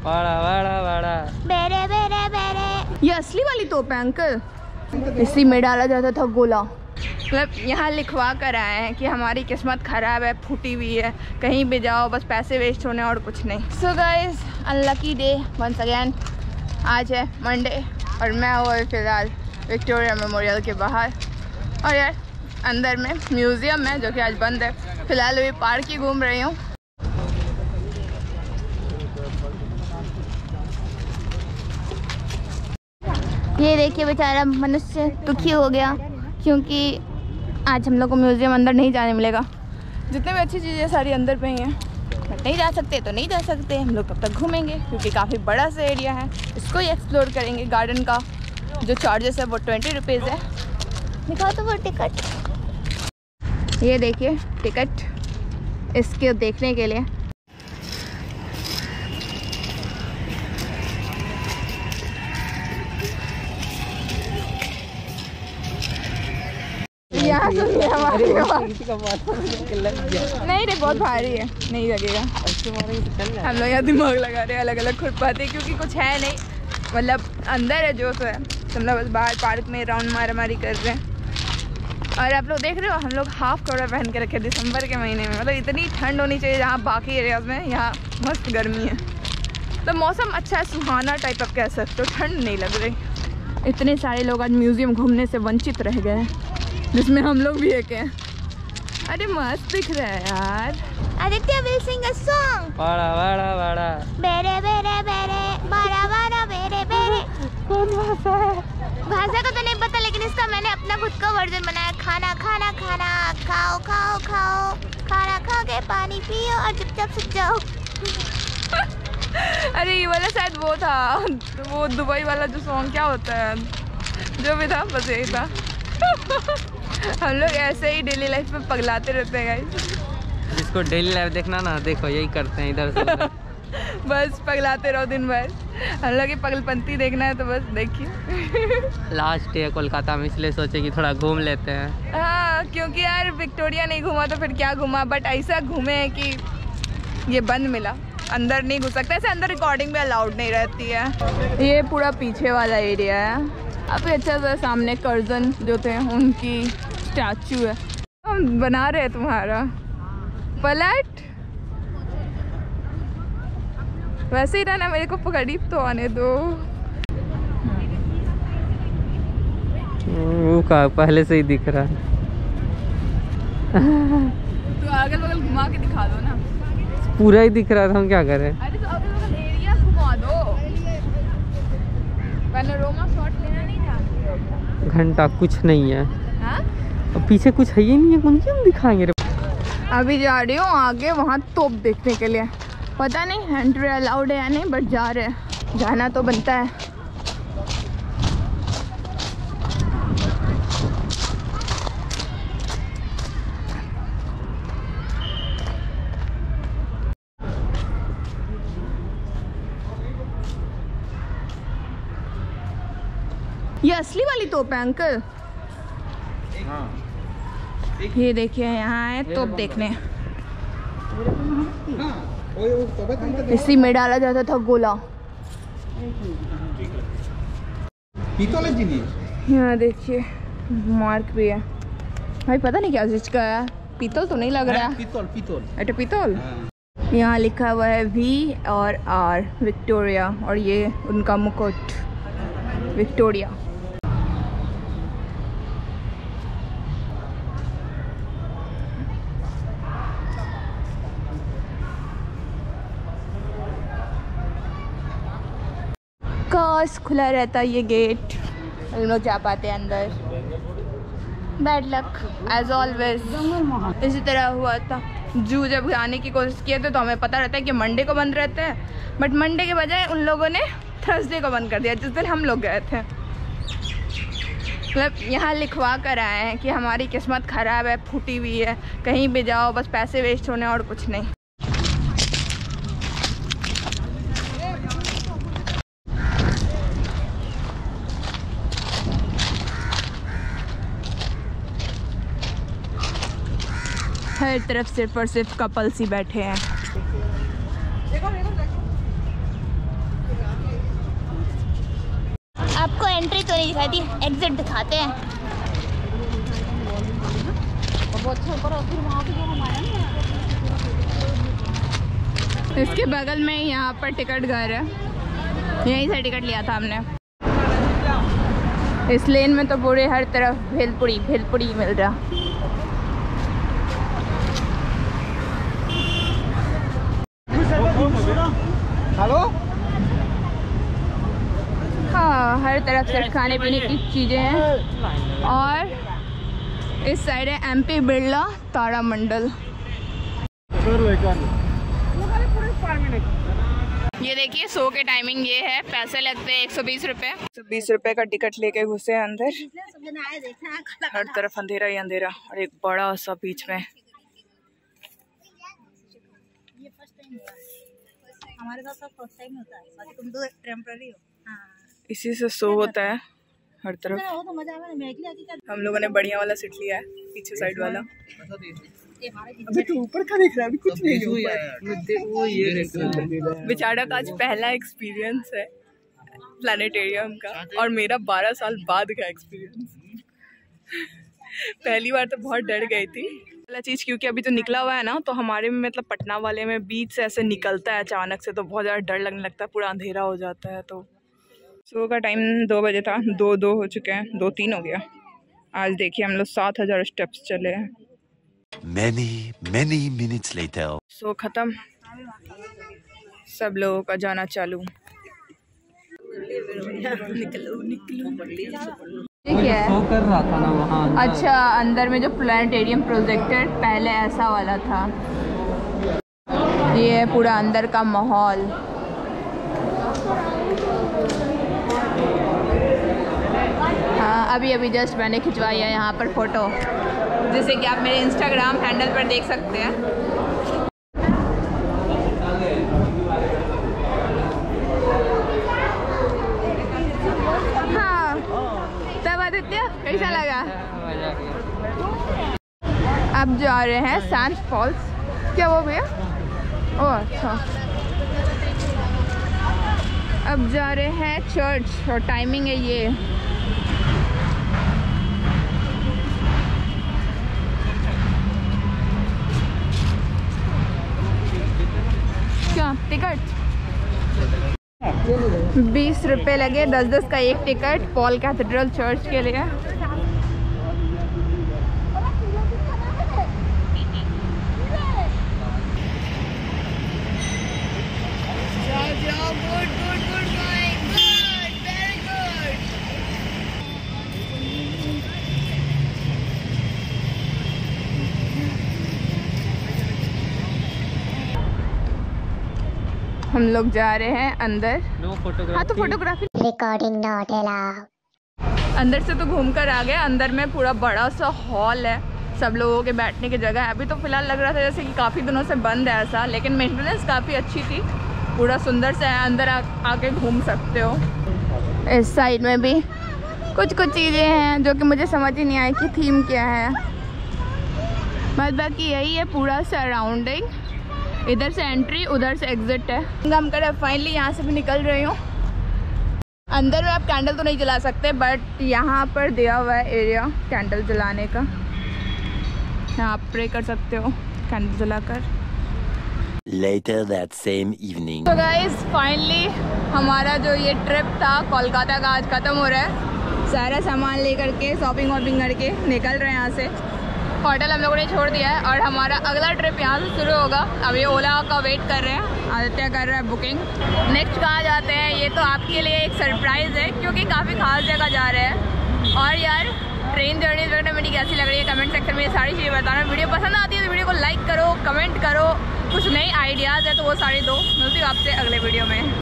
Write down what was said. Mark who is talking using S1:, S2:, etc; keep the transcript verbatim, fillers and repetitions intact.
S1: बड़ा बड़ा बड़ा
S2: बेरे बेरे बेरे। ये असली वाली तोप है अंकल, इसी में डाला जाता था गोला। मतलब यहाँ लिखवा कर आए हैं कि हमारी किस्मत ख़राब है, फूटी हुई है, कहीं भी जाओ बस पैसे वेस्ट होने और कुछ नहीं। So guys unlucky day once again. आज है मंडे और मैं हुआ फ़िलहाल विक्टोरिया मेमोरियल के बाहर, और यार अंदर में म्यूज़ियम है जो कि आज बंद है। फ़िलहाल अभी पार्क ही घूम रही हूँ। ये देखिए बेचारा मनुष्य दुखी हो गया क्योंकि आज हम लोग को म्यूज़ियम अंदर नहीं जाने मिलेगा। जितने भी अच्छी चीज़ें सारी अंदर पे ही हैं, बट नहीं जा सकते तो नहीं जा सकते। हम लोग कब तक घूमेंगे क्योंकि काफ़ी बड़ा सा एरिया है, इसको ही एक्सप्लोर करेंगे। गार्डन का जो चार्जेस है वो ट्वेंटी रुपीज़ है। दिखाओ तो वो टिकट, ये देखिए टिकट इसके देखने के लिए। यहाँ सुनिए हमारी नहीं रे, बहुत भारी है, नहीं लगेगा। हम लोग यहाँ दिमाग लगा रहे हैं, अलग अलग खुरपाते क्योंकि कुछ है नहीं, मतलब अंदर है जो तो है। हम लोग बस बाहर पार्क में राउंड मारा मारी कर रहे हैं। और आप लोग देख रहे हो हम लोग हाफ कपड़ा पहन के रखे दिसंबर के महीने में। मतलब इतनी ठंड होनी चाहिए जहाँ बाकी एरियाज में, यहाँ मस्त गर्मी है। तो मौसम अच्छा है, सुहाना टाइप आप कह सकते हो, ठंड नहीं लग रही। इतने सारे लोग आज म्यूज़ियम घूमने से वंचित रह गए हैं, जिसमें हम लोग भी एक हैं। अरे मस्त दिख रहा है यार। Aditya will sing a song.
S1: बड़ा बड़ा बड़ा
S2: बेरे बेरे बेरे बड़ा बड़ा बेरे बेरे।
S1: कौन भाषा है?
S2: भाषा का तो नहीं पता, लेकिन इसका मैंने अपना खुद का वर्जन बनाया। खाना खाना खाना खाओ खाओ खाओ, खाना खा के पानी पियो और चुपचाप सो जाओ। अरे ये वाला शायद वो था, वो दुबई वाला जो सॉन्ग क्या होता है, जो भी था बस यही था। हम लोग ऐसे ही डेली लाइफ में पगलाते रहते हैं गाइस।
S1: जिसको डेली लाइफ देखना ना, देखो यही करते हैं इधर से उधर।
S2: बस पगलाते रहो दिन भर। हम लोग की पगलपंती देखना है तो बस देखिए।
S1: लास्ट डे है कोलकाता में, इसलिए सोचे कि थोड़ा घूम लेते हैं।
S2: हाँ क्योंकि यार विक्टोरिया नहीं घूमा तो फिर क्या घूमा, बट ऐसा घूमे है कि ये बंद मिला, अंदर नहीं घुस सकते। ऐसे अंदर रिकॉर्डिंग भी अलाउड नहीं रहती है। ये पूरा पीछे वाला एरिया है। अभी अच्छा सा सामने कर्जन जो थे उनकी स्टैचू है। हम बना रहे हैं तुम्हारा पलट, वैसे ही रहना, मेरे को करीब तो आने दो।
S1: वो का पहले से ही दिख रहा है।
S2: तो अगल बगल घुमा के दिखा दो ना।
S1: पूरा ही दिख रहा था, हम क्या करें?
S2: अरे तो अगल बगल एरिया घुमा दो। पैनोरामा शॉट लेना नहीं था।
S1: घंटा कुछ नहीं है।
S2: हाँ?
S1: और पीछे कुछ है ही नहीं है, कौन सी हम दिखाएंगे रे?
S2: अभी जा रही हूँ आगे वहाँ तोप देखने के लिए। पता नहीं एंट्री अलाउड है या नहीं, बट जा रहे हैं, जाना तो बनता है। ये असली वाली तोप है अंकल। हाँ। ये देखिए यहाँ है तोप देखने, इसी में डाला जाता था गोला। यहाँ देखिए मार्क भी है भाई, पता नहीं क्या चीज का है, पीतल तो नहीं लग रहा है।
S3: पीतल पीतल
S2: अरे पीतल। यहाँ लिखा हुआ है वी और आर विक्टोरिया, और ये उनका मुकुट विक्टोरिया। काश खुला रहता ये गेट, हम लोग जा पाते हैं अंदर। Bad luck as always. इसी तरह हुआ था, जू जब जाने की कोशिश किए थे तो हमें पता रहता है कि मंडे को बंद रहते हैं, बट मंडे के बजाय उन लोगों ने थर्सडे को बंद कर दिया जिस दिन हम लोग गए थे। मतलब यहाँ लिखवा कर आए हैं कि हमारी किस्मत ख़राब है, फूटी हुई है, कहीं भी जाओ बस पैसे वेस्ट होने और कुछ नहीं। हर तरफ सिर्फ और सिर्फ कपल्स ही बैठे हैं। एंट्री तो नहीं दिखाई दी, एग्जिट दिखाते हैं। इसके बगल में यहाँ पर टिकट घर है, यहीं से टिकट लिया था हमने। इस लेन में तो पूरे हर तरफ भेलपुरी भेलपुरी मिल रहा।
S3: हेलो।
S2: हाँ, हर तरफ से खाने पीने की चीज़ें हैं। और इस साइड है एमपी बिरला तारामंडल। ये देखिए शो के टाइमिंग ये है, पैसे लगते हैं एक सौ बीस रुपये। एक सौ बीस रुपये का टिकट लेके घुसे अंदर। हर तरफ अंधेरा ही अंधेरा और एक बड़ा सा बीच में।
S4: हमारे साथ फर्स्ट टाइम होता है, बाकी तुम तो टेम्पररी हो। हाँ,
S2: इसी से शो होता है हर तरफ।
S4: वो तो मजा आया। मैं
S2: हम लोगों ने बढ़िया वाला सीट लिया है, पीछे साइड वाला।
S3: अबे तू ऊपर का देख रहा है, अभी कुछ नहीं हुआ है।
S1: वो ये
S2: बेचारा का आज पहला एक्सपीरियंस है प्लानिटेरियम का, और मेरा बारह साल बाद का एक्सपीरियंस। पहली बार तो बहुत डर गई थी वाला चीज़, क्योंकि अभी तो निकला हुआ है ना, तो हमारे में मतलब पटना वाले में बीच से ऐसे निकलता है अचानक से, तो बहुत ज़्यादा डर लगने लगता है, पूरा अंधेरा हो जाता है। तो सुबह का टाइम दो बजे था, दो दो हो चुके हैं, दो तीन हो गया। आज देखिए हम लोग सात हज़ार स्टेप्स चले हैं।
S5: Many, many minutes later.
S2: सो खत्म, सब लोगों का जाना चालू। निकलो निकलो। क्या है?
S1: शो कर रहा था ना वहाँ।
S2: अच्छा, अंदर में जो प्लानिटेरियम प्रोजेक्टर पहले ऐसा वाला था। ये है पूरा अंदर का माहौल। हाँ, अभी अभी जस्ट मैंने खिंचवाई है यहाँ पर फ़ोटो, जैसे कि आप मेरे इंस्टाग्राम हैंडल पर देख सकते हैं। हाँ, तब आदित्य कैसा लगा? अब जा रहे हैं सैंड फॉल्स। क्या वो भैया? ओह अच्छा। अब जा रहे हैं चर्च और टाइमिंग है ये। क्या टिकट? बीस रुपए लगे, दस दस का एक टिकट पॉल कैथेड्रल चर्च के लिए। हम लोग जा रहे हैं अंदर।
S1: No photography.
S2: हाँ तो फोटोग्राफी
S4: रिकॉर्डिंग नॉट अलाउड।
S2: अंदर से तो घूम कर आ गए। अंदर में पूरा बड़ा सा हॉल है, सब लोगों के बैठने की जगह है। अभी तो फिलहाल लग रहा था जैसे कि काफ़ी दिनों से बंद है ऐसा, लेकिन मेंटेनेंस काफ़ी अच्छी थी, पूरा सुंदर से है। अंदर आ, आके घूम सकते हो। इस साइड में भी कुछ कुछ चीज़ें हैं जो कि मुझे समझ ही नहीं आई कि थीम क्या है, बस बाकी यही है पूरा सराउंडिंग। इधर से एंट्री, उधर से एग्जिट है। हम कर फाइनली यहाँ से भी निकल रही हूँ। अंदर में आप कैंडल तो नहीं जला सकते, बट यहाँ पर दिया हुआ है एरिया कैंडल जलाने का, यहाँ आप प्रे कर सकते हो कैंडल जलाकर।
S5: Later that same evening.
S2: तो गाइस फाइनली हमारा जो ये ट्रिप था कोलकाता का आज ख़त्म हो रहा है। सारा सामान लेकर के शॉपिंग वॉपिंग करके निकल रहे हैं यहाँ से। होटल हम लोगों ने छोड़ दिया है और हमारा अगला ट्रिप यहाँ से शुरू होगा। अभी ओला का वेट कर रहे हैं, आदित्य कर रहा है बुकिंग। नेक्स्ट कहाँ जाते हैं ये तो आपके लिए एक सरप्राइज़ है, क्योंकि काफ़ी खास जगह जा रहे हैं। और यार ट्रेन जर्नी वगैरह मेरी कैसी लग रही है कमेंट सेक्शन में ये सारी चीज़ें बताना। वीडियो पसंद आती है तो वीडियो को लाइक करो, कमेंट करो, कुछ नए आइडियाज़ है तो वो सारे दो। मिलती हूँ आपसे अगले वीडियो में।